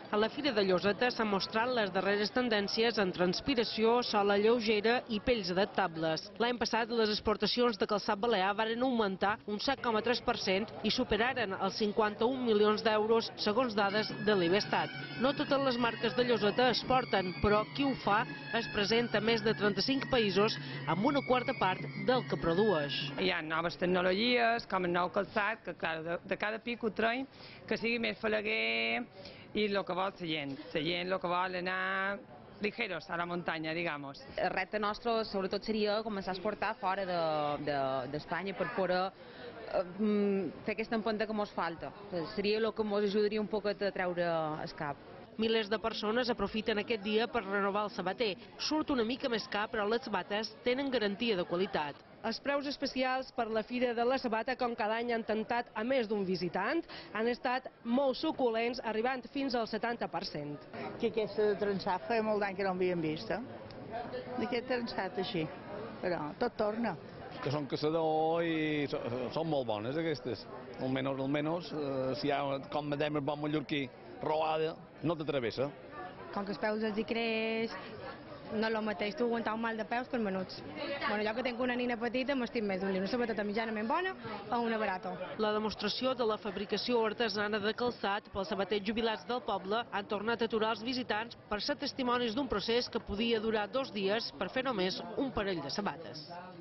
A la Fira de Lloseta s'han mostrat les darreres tendències en transpiració, sola lleugera i pells adaptables. L'any passat les exportacions de calçat balear varen augmentar un 7,3% i superaren els 51 milions d'euros segons dades de l'Ibestat. No totes les marques de Lloseta exporten, però qui ho fa és present a més de 35 països amb una quarta part del que produeix. Hi ha noves tecnologies, com el nou calçat, que clar, de cada pic ho traiem, que sigui més falaguer i el que vol la gent. La gent el que vol anar ligeros a la muntanya, digamos. El repte nostre sobretot seria començar a exportar fora d'Espanya per poder fer aquesta empenta que ens falta. Seria el que ens ajudaria un poc a treure el cap. Milers de persones aprofiten aquest dia per renovar el sabater. Surt una mica més car, però les sabates tenen garantia de qualitat. Els preus especials per la Fira de la Sabata, com cada any han tentat a més d'un visitant, han estat molt suculents, arribant fins al 70%. Que aquesta de trançat feia molt d'any que no havíem vist, d'aquest trançat així, però tot torna. Que són caçador i són molt bones aquestes, almenys si hi ha, com dèiem el bon mallorquí, roada, no t'atravessa. Com que els peus els hi creix, no és el mateix tu aguantar un mal de peus que els menuts. Bueno, jo que tinc una nina petita m'estim més una sabata mitjanament bona o una barata. La demostració de la fabricació artesana de calçat pels sabaters jubilats del poble han tornat a aturar els visitants per ser testimonis d'un procés que podia durar 2 dies per fer només un parell de sabates.